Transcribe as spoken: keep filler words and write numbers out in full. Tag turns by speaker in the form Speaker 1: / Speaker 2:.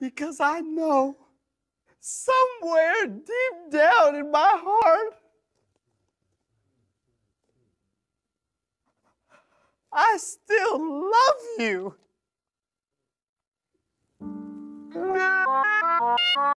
Speaker 1: because I know somewhere deep down in my heart, I still love you.